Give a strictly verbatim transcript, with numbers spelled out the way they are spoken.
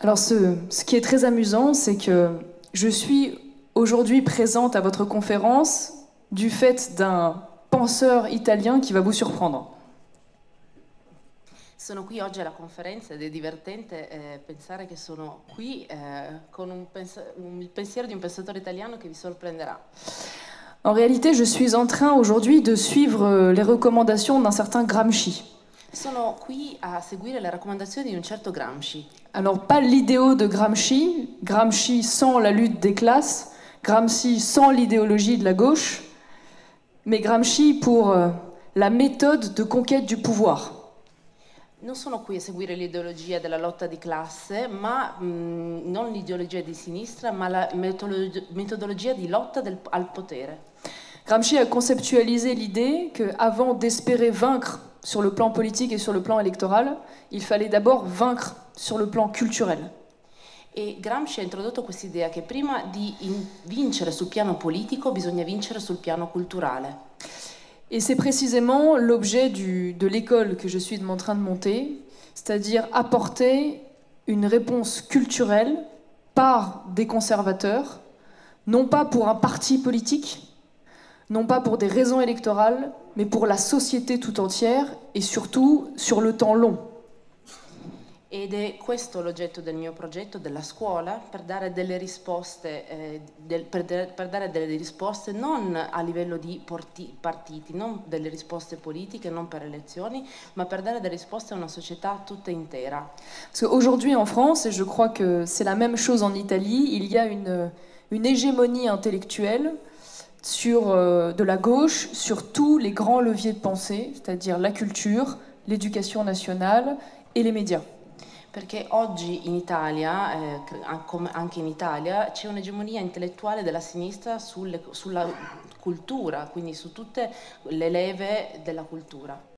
Alors ce, ce qui est très amusant, c'est que je suis aujourd'hui présente à votre conférence du fait d'un penseur italien qui va vous surprendre. Sono qui oggi alla conferenza ed è divertente eh, pensare che sono qui eh, con un pens- un- il pensiero di un pensatore italiano che vi sorprenderà. En réalité, je suis en train aujourd'hui de suivre euh, les recommandations d'un certain Gramsci. Sono qui a seguire le raccomandazioni di un certo Gramsci. Alors pas l'idéo de Gramsci, Gramsci sans la lutte des classes, Gramsci sans l'idéologie de la gauche, mais Gramsci pour euh, la méthode de conquête du pouvoir. Non sono qui a seguire l'ideologia della lotta di classe, ma mh, non l'ideologia di sinistra, ma la metodolo- metodologia di lotta del- al potere. Gramsci a conceptualisé l'idée qu'avant d'espérer vaincre sur le plan politique et sur le plan électoral, il fallait d'abord vaincre sur le plan culturel. E Gramsci ha introdotto questa idea che prima di in- vincere sul piano politico bisogna vincere sul piano culturale. Et c'est précisément l'objet du- de l'école que je suis en train de monter, c'est-à-dire apporter une réponse culturelle par des conservateurs, non pas pour un parti politique, non pas pour des raisons électorales, mais pour la société tout entière et surtout sur le temps long. Ed è questo l'oggetto del mio progetto, della scuola, per dare delle risposte, eh, del- per, de- per dare delle risposte non a livello di porti- partiti, non delle risposte politiche, non per elezioni, ma per dare delle risposte a una società tutta intera. Parce qu'aujourd'hui en France, et je crois que c'est la même chose en Italie, il y a une, une hégémonie intellectuelle sur, euh, de la gauche sur tous les grands leviers de pensée, c'est-à-dire la culture, l'éducation nationale et les médias. Perché oggi in Italia, eh, cre- an- come anche in Italia, c'è un'egemonia intellettuale della sinistra sulle- sulla cultura, quindi su tutte le leve della cultura.